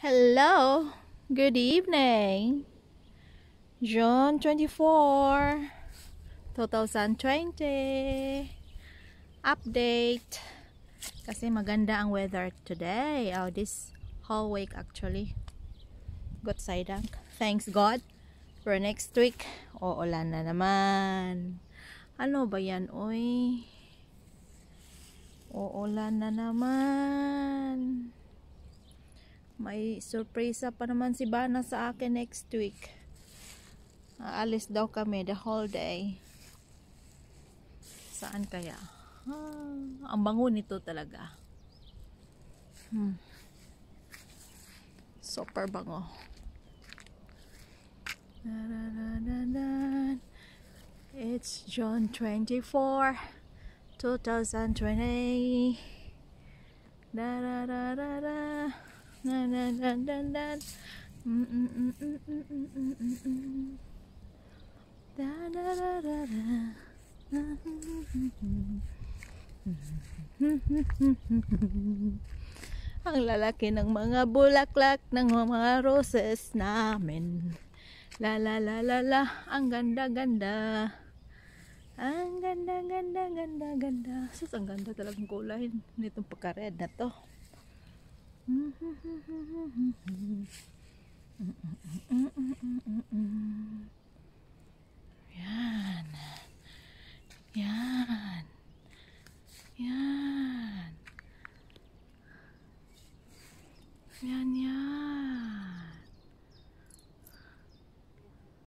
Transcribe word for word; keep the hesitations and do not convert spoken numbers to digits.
Hello, good evening. June twenty-fourth, twenty twenty. Update. Kasi maganda ang weather today. Oh, this whole week actually. God sayang. Thanks God. For next week, uulan na naman. Ano ba yan, oy? Uulan na naman. May surpresa pa naman si Bana sa akin next week. Aalis daw kami the whole day. Saan kaya? Ah, ang bango nito talaga. Hmm. Super bango. It's June twenty-fourth, twenty twenty. Da da da da da. Na na na na na. Mm mm mm mm mm mm mm mm. Da da da da da. Ang lalaki ng mga bulaklak ng mga roses namin. La la la la la. Ang ganda ganda. Ang ganda ganda ganda ganda. Sus, ang ganda talagang kulay nitong pagka-red na to.